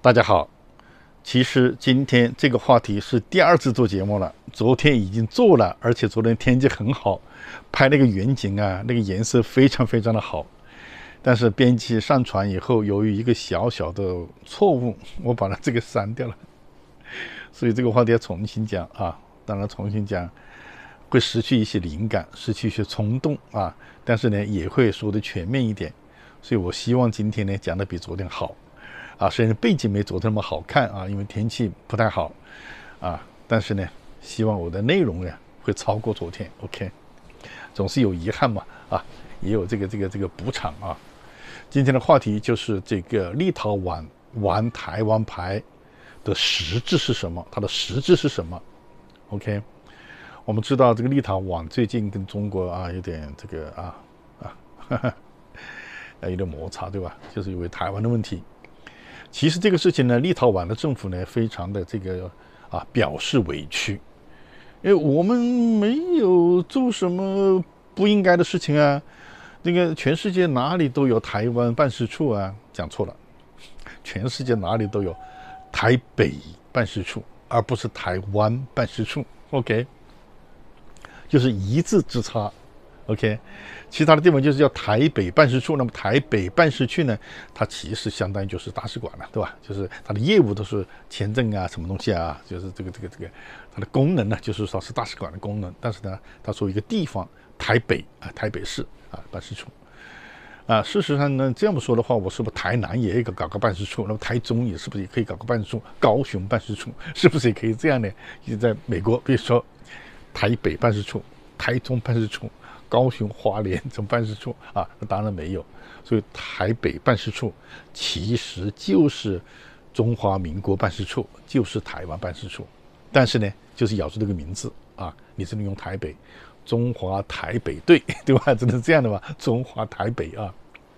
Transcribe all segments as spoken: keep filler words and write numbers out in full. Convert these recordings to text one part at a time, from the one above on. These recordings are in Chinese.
大家好，其实今天这个话题是第二次做节目了，昨天已经做了，而且昨天天气很好，拍那个远景啊，那个颜色非常非常的好。但是编辑上传以后，由于一个小小的错误，我把它这个删掉了，所以这个话题要重新讲啊。当然重新讲会失去一些灵感，失去一些冲动啊，但是呢也会说的全面一点。所以我希望今天呢讲的比昨天好。啊，虽然背景没昨天那么好看啊，因为天气不太好啊，但是呢，希望我的内容呀会超过昨天。OK， 总是有遗憾嘛，啊，也有这个这个这个补偿啊。今天的话题就是这个立陶宛玩台湾牌的实质是什么？它的实质是什么 ？OK， 我们知道这个立陶宛最近跟中国啊有点这个啊啊，哈哈有点摩擦，对吧？就是因为台湾的问题。其实这个事情呢，立陶宛的政府呢，非常的这个啊表示委屈，因为我们没有做什么不应该的事情啊，那个全世界哪里都有台湾办事处啊，讲错了，全世界哪里都有台北办事处，而不是台湾办事处。OK， 就是一字之差。OK， 其他的地方就是叫台北办事处，那么台北办事处呢，它其实相当于就是大使馆了，对吧？就是它的业务都是签证啊，什么东西啊，就是这个这个这个，它的功能呢，就是说是大使馆的功能，但是呢，它作为一个地方，台北啊，台北市啊办事处啊，事实上呢，这样说的话，我是不是台南也可以搞个办事处？那么台中也是不是也可以搞个办事处？高雄办事处是不是也可以这样呢？就在美国，比如说台北办事处、台中办事处。高雄、花莲这种办事处啊，那当然没有。所以台北办事处其实就是中华民国办事处，就是台湾办事处。但是呢，就是咬住这个名字啊，你只能用台北，中华台北队，对吧？只能这样的嘛，中华台北啊。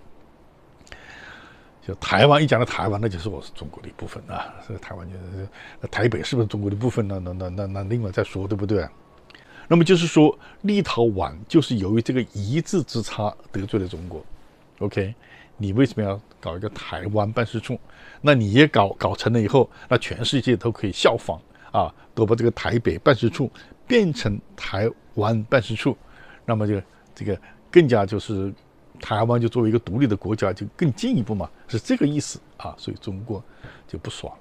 就台湾一讲到台湾，那就是我是中国的一部分啊。这个台湾就是台北是不是中国的一部分呢？那那那那另外再说，对不对？那么就是说，立陶宛就是由于这个一字之差得罪了中国。OK， 你为什么要搞一个台湾办事处？那你也搞搞成了以后，那全世界都可以效仿啊，都把这个台北办事处变成台湾办事处，那么就这个更加就是台湾就作为一个独立的国家就更进一步嘛，是这个意思啊，所以中国就不爽了。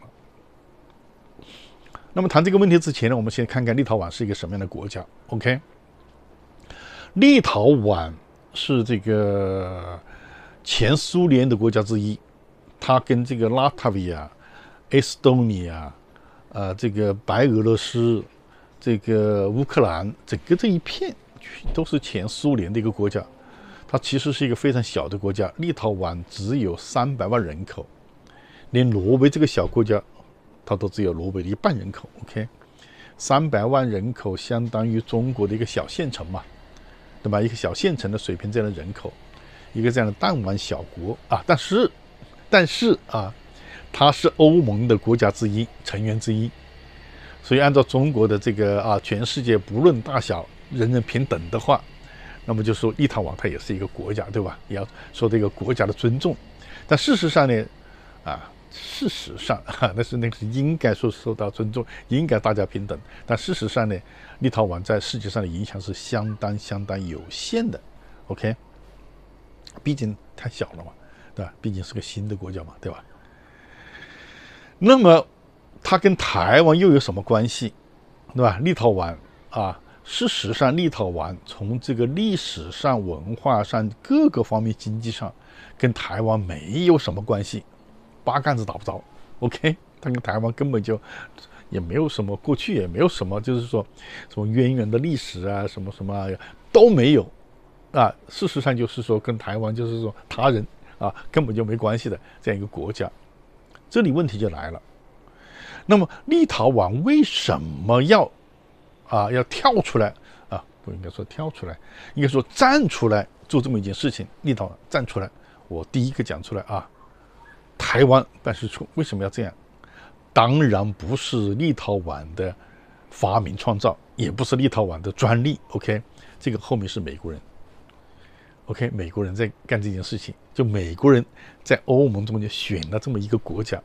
那么谈这个问题之前呢，我们先看看立陶宛是一个什么样的国家。OK， 立陶宛是这个前苏联的国家之一，它跟这个拉脱维亚、埃斯多尼亚、呃这个白俄罗斯、这个乌克兰，整个这一片都是前苏联的一个国家。它其实是一个非常小的国家，立陶宛只有三百万人口，连挪威这个小国家。它都只有挪威的一半人口 ，OK， 三百万人口相当于中国的一个小县城嘛，对吧？一个小县城的水平这样的人口，一个这样的弹丸小国啊，但是，但是啊，它是欧盟的国家之一，成员之一，所以按照中国的这个啊，全世界不论大小，人人平等的话，那么就说立陶宛它也是一个国家，对吧？也要受这个国家的尊重，但事实上呢，啊。事实上，哈，那是那个是应该说受到尊重，应该大家平等。但事实上呢，立陶宛在世界上的影响是相当相当有限的。OK， 毕竟太小了嘛，对吧？毕竟是个新的国家嘛，对吧？那么它跟台湾又有什么关系，对吧？立陶宛啊，事实上，立陶宛从这个历史上、文化上各个方面、经济上，跟台湾没有什么关系。八竿子打不着 ，OK， 他跟台湾根本就也没有什么过去，也没有什么，就是说什么渊源的历史啊，什么什么、啊、都没有啊。事实上就是说跟台湾就是说他人啊根本就没关系的这样一个国家。这里问题就来了，那么立陶宛为什么要啊要跳出来啊？不应该说跳出来，应该说站出来做这么一件事情。立陶宛站出来，我第一个讲出来啊。台湾办事处为什么要这样？当然不是立陶宛的发明创造，也不是立陶宛的专利。OK， 这个后面是美国人。OK， 美国人在干这件事情，就美国人在欧盟中间选了这么一个国家，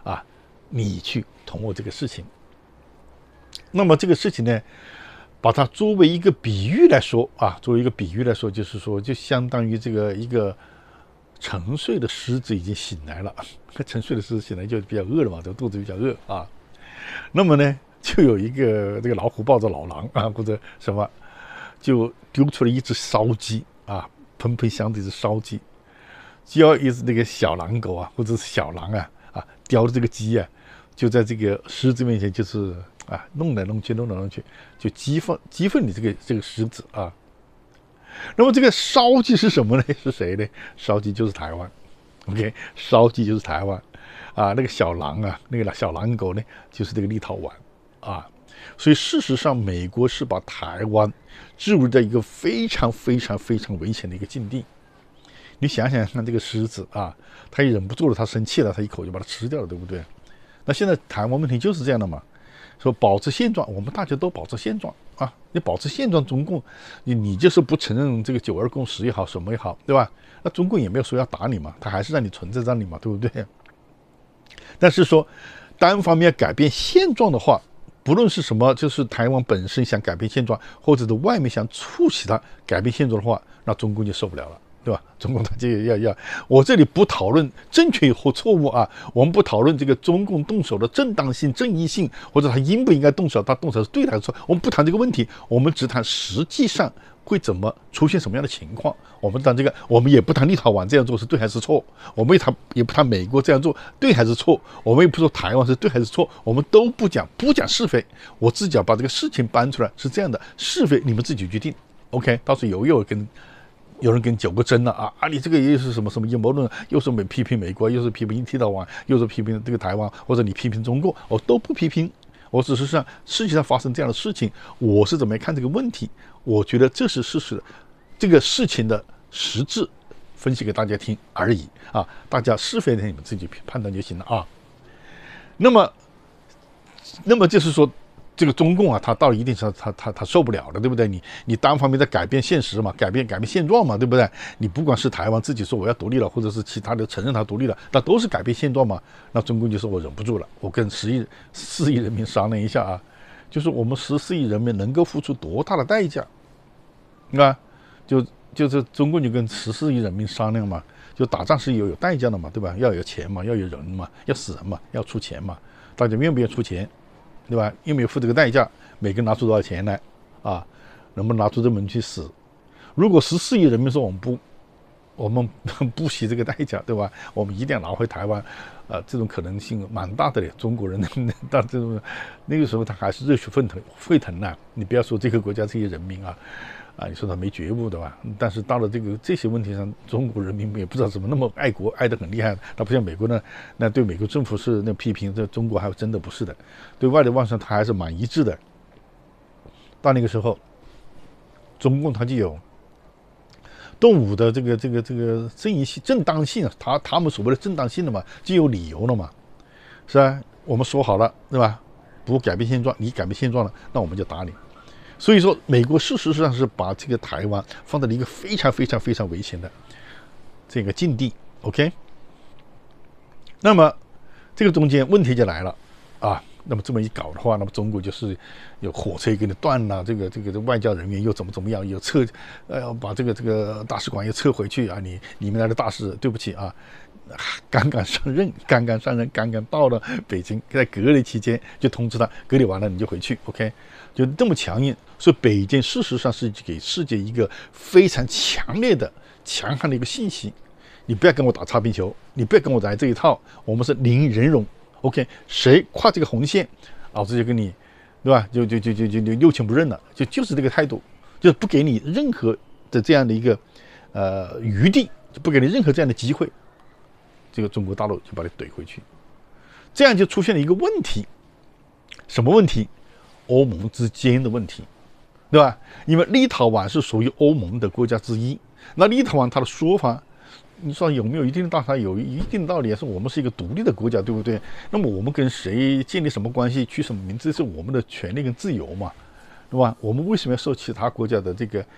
啊，你去同我这个事情。那么这个事情呢，把它作为一个比喻来说啊，作为一个比喻来说，就是说，就相当于这个一个沉睡的狮子已经醒来了，沉睡的狮子醒来就比较饿了嘛，这肚子比较饿啊。那么呢，就有一个这个老虎抱着老狼啊，或者什么，就丢出了一只烧鸡啊，喷喷香的一只烧鸡，就要一只那个小狼狗啊，或者是小狼啊啊，叼着这个鸡啊，就在这个狮子面前就是啊弄来弄去，弄来弄去，就激愤激愤你这个这个狮子啊。那么这个烧鸡是什么呢？是谁呢？烧鸡就是台湾 ，OK， 烧鸡就是台湾啊。那个小狼啊，那个小狼狗呢，就是这个立陶宛啊。所以事实上，美国是把台湾置入在一个非常非常非常危险的一个境地。你想想看，这个狮子啊，他也忍不住了，他生气了，他一口就把它吃掉了，对不对？那现在台湾问题就是这样的嘛。说保持现状，我们大家都保持现状啊！你保持现状，中共你你就是不承认这个九二共识也好，什么也好，对吧？那中共也没有说要打你嘛，他还是让你存在这里嘛，对不对？但是说单方面改变现状的话，不论是什么，就是台湾本身想改变现状，或者是外面想促使他改变现状的话，那中共就受不了了。对吧？中共他就要要，我这里不讨论正确或错误啊，我们不讨论这个中共动手的正当性、正义性，或者他应不应该动手，他动手是对的还是错，我们不谈这个问题，我们只谈实际上会怎么出现什么样的情况。我们谈这个，我们也不谈立陶宛这样做是对还是错，我们也谈也不谈美国这样做对还是错，我们也不说台湾是对还是错，我们都不讲，不讲是非，我自己要把这个事情搬出来，是这样的，是非你们自己决定。OK， 到时候有有跟。有人给你九个针了啊啊！你这个又是什么什么阴谋论？又是美批评美国，又是批评立陶宛，又是批评这个台湾，或者你批评中国，我都不批评。我只是让世界上发生这样的事情，我是怎么看这个问题？我觉得这是事实，这个事情的实质分析给大家听而已啊！大家是非呢，你们自己判断就行了啊。那么，那么就是说。这个中共啊，他到一定程度，他他他受不了了，对不对？你你单方面在改变现实嘛，改变改变现状嘛，对不对？你不管是台湾自己说我要独立了，或者是其他的承认他独立了，那都是改变现状嘛。那中共就说我忍不住了，我跟十亿四亿人民商量一下啊，就是我们十四亿人民能够付出多大的代价，啊？就就是中共就跟十四亿人民商量嘛，就打仗是有有代价的嘛，对吧？要有钱嘛，要有人嘛，要死人嘛，要出钱嘛，大家愿不愿意出钱？对吧？有没有付这个代价？每个人拿出多少钱来啊？能不能拿出这么去死？如果十四亿人民说我们不，我们不惜这个代价，对吧？我们一定要拿回台湾，呃，这种可能性蛮大的嘞。中国人，但这种那个时候他还是热血沸腾沸腾呐、啊。你不要说这个国家这些人民啊，啊，你说他没觉悟对吧？但是到了这个这些问题上，中国人民也不知道怎么那么爱国，爱得很厉害。他不像美国呢，那对美国政府是那批评，这中国还真的不是的。对外的望上，他还是蛮一致的。到那个时候，中共他就有动武的这个这个这个正义性、正当性，他他们所谓的正当性的嘛，就有理由了嘛，是吧？我们说好了，对吧？不改变现状，你改变现状了，那我们就打你。所以说，美国事实上是把这个台湾放在了一个非常非常非常危险的这个境地 ，OK？ 那么这个中间问题就来了啊。那么这么一搞的话，那么中国就是有火车给你断了，这个这个外交人员又怎么怎么样，又撤，呃，把这个这个大使馆又撤回去啊！你你们来的大使，对不起啊，刚刚上任，刚刚上任，刚刚到了北京，在隔离期间就通知他，隔离完了你就回去 ，OK？ 就这么强硬，所以北京事实上是给世界一个非常强烈的、强悍的一个信息：你不要跟我打擦边球，你不要跟我来这一套，我们是零忍容。OK， 谁跨这个红线，老子就跟你，对吧？就就就就就就六亲不认了，就就是这个态度，就是不给你任何的这样的一个呃余地，就不给你任何这样的机会，这个中国大陆就把你怼回去，这样就出现了一个问题，什么问题？欧盟之间的问题，对吧？因为立陶宛是属于欧盟的国家之一，那立陶宛它的说法。你说有没有一定的道理？它有一定的道理，是我们是一个独立的国家，对不对？那么我们跟谁建立什么关系，取什么名字，是我们的权利跟自由嘛，对吧？我们为什么要受其他国家的这个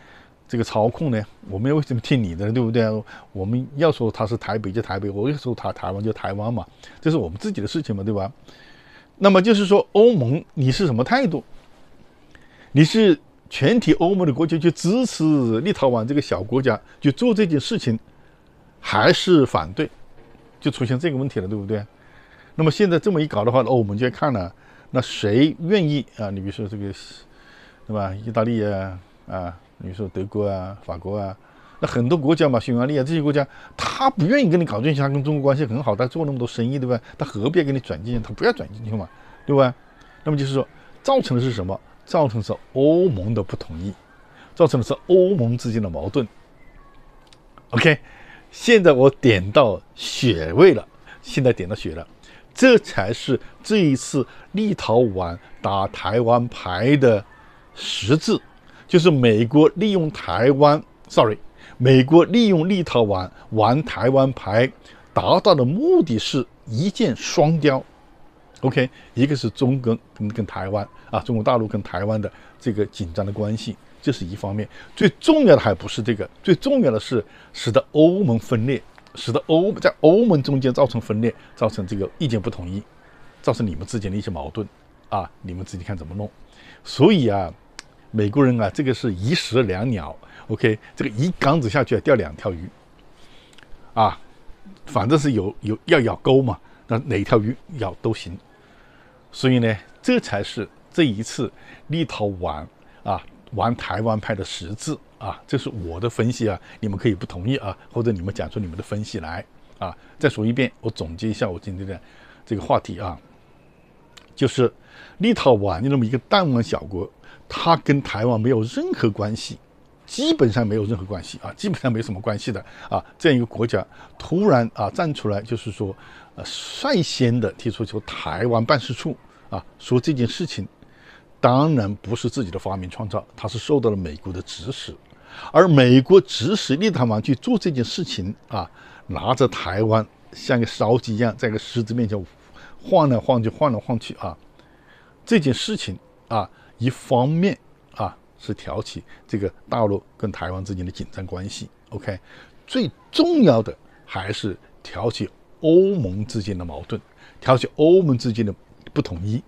这个操控呢，我们为什么听你的，对不对？我们要说它是台北就台北，我要说它台湾就台湾嘛，这是我们自己的事情嘛，对吧？那么就是说，欧盟你是什么态度？你是全体欧盟的国家去支持立陶宛这个小国家去做这件事情，还是反对？就出现这个问题了，对不对？那么现在这么一搞的话，欧盟就要看了，那谁愿意啊？你比如说这个，对吧？意大利啊，啊。比如说德国啊、法国啊，那很多国家嘛，匈牙利啊这些国家，他不愿意跟你搞这些，他跟中国关系很好，他做那么多生意，对吧？他何必要给你转进去？他不要转进去嘛，对吧？那么就是说，造成的是什么？造成的是欧盟的不同意，造成的是欧盟之间的矛盾。OK， 现在我点到穴位了，现在点到穴了，这才是这一次立陶宛打台湾牌的实质。就是美国利用台湾 ，sorry， 美国利用立陶宛玩台湾牌，达到的目的是一箭双雕。OK， 一个是中跟跟跟台湾啊，中国大陆跟台湾的这个紧张的关系，这是一方面。最重要的还不是这个，最重要的是使得欧盟分裂，使得欧在欧盟中间造成分裂，造成这个意见不统一，造成你们之间的一些矛盾啊，你们自己看怎么弄。所以啊。美国人啊，这个是一石两鸟 ，OK， 这个一竿子下去要钓两条鱼，啊，反正是有有要咬钩嘛，那哪一条鱼咬都行。所以呢，这才是这一次立陶宛啊玩台湾派的实质啊，这是我的分析啊，你们可以不同意啊，或者你们讲出你们的分析来啊。再说一遍，我总结一下我今天的这个话题啊，就是立陶宛那么一个弹丸小国。它跟台湾没有任何关系，基本上没有任何关系啊，基本上没什么关系的啊。这样一个国家突然啊站出来，就是说，呃，率先的提出说台湾办事处啊，说这件事情当然不是自己的发明创造，它是受到了美国的指使，而美国指使立陶宛去做这件事情啊，拿着台湾像个烧鸡一样，在个狮子面前晃来晃去，晃来晃去啊，这件事情啊。一方面啊是挑起这个大陆跟台湾之间的紧张关系 ，OK， 最重要的还是挑起欧盟之间的矛盾，挑起欧盟之间的不统一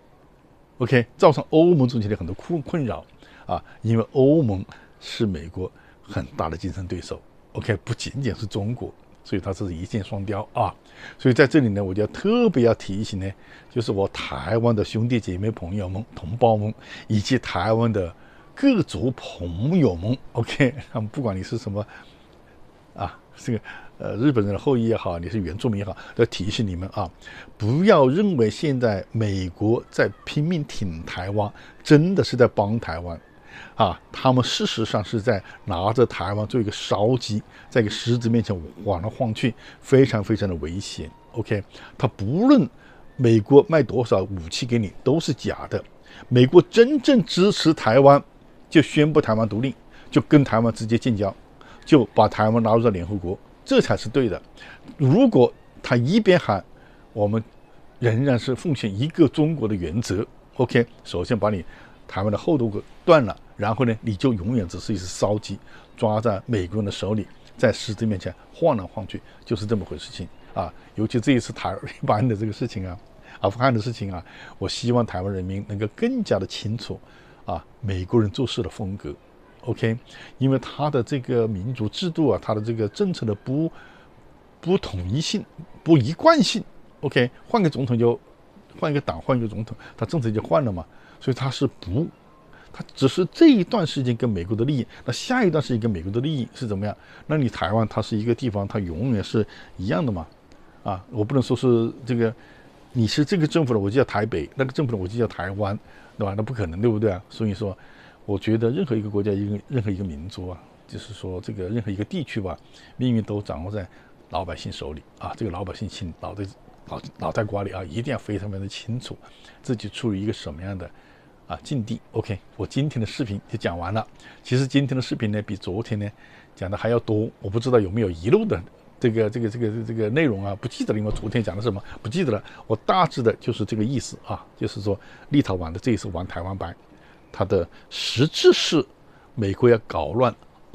，OK， 造成欧盟中间的很多困困扰啊，因为欧盟是美国很大的竞争对手 ，OK， 不仅仅是中国。所以它是一箭双雕啊！所以在这里呢，我就要特别要提醒呢，就是我台湾的兄弟姐妹朋友们、同胞们，以及台湾的各族朋友们 ，OK， 他们不管你是什么啊，这个呃日本人的后裔也好，你是原住民也好，要提醒你们啊，不要认为现在美国在拼命挺台湾，真的是在帮台湾。啊，他们事实上是在拿着台湾做一个烧鸡，在一个狮子面前晃来晃去，非常非常的危险。OK， 他不论美国卖多少武器给你都是假的，美国真正支持台湾，就宣布台湾独立，就跟台湾直接建交，就把台湾纳入到联合国，这才是对的。如果他一边喊我们仍然是奉行一个中国的原则 ，OK， 首先把你台湾的后头给断了。然后呢，你就永远只是一只烧鸡，抓在美国人的手里，在狮子面前晃来晃去，就是这么回事情啊。尤其这一次塔利班的这个事情啊，阿富汗的事情啊，我希望台湾人民能够更加的清楚啊，美国人做事的风格 ，OK， 因为他的这个民主制度啊，他的这个政策的不不统一性、不一贯性 ，OK， 换个总统就换一个党，换一个总统，他政策就换了嘛，所以他是不。它只是这一段时间跟美国的利益，那下一段时间跟美国的利益是怎么样？那你台湾它是一个地方，它永远是一样的嘛？啊，我不能说是这个，你是这个政府的，我就叫台北；那个政府的，我就叫台湾，对吧？那不可能，对不对啊？所以说，我觉得任何一个国家、一个任何一个民族啊，就是说这个任何一个地区吧，命运都掌握在老百姓手里啊。这个老百姓心脑袋脑脑袋瓜里啊，一定要非常非常的清楚，自己处于一个什么样的。啊，境地 OK， 我今天的视频就讲完了。其实今天的视频呢，比昨天呢讲的还要多，我不知道有没有遗漏的这个这个这个这个内容啊，不记得了，因为昨天讲的什么不记得了。我大致的就是这个意思啊，就是说立陶宛的这一次玩台湾牌，它的实质是美国要搞乱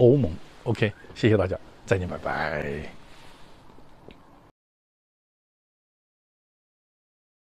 欧盟。OK， 谢谢大家，再见，拜拜。